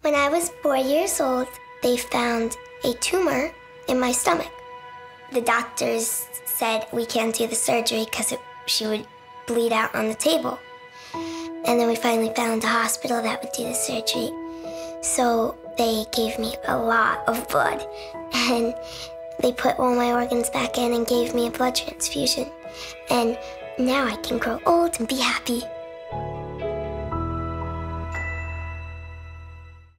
When I was 4 years old, they found a tumor in my stomach. The doctors said we can't do the surgery because she would bleed out on the table. And then we finally found a hospital that would do the surgery. So they gave me a lot of blood, and they put all my organs back in and gave me a blood transfusion. And now I can grow old and be happy.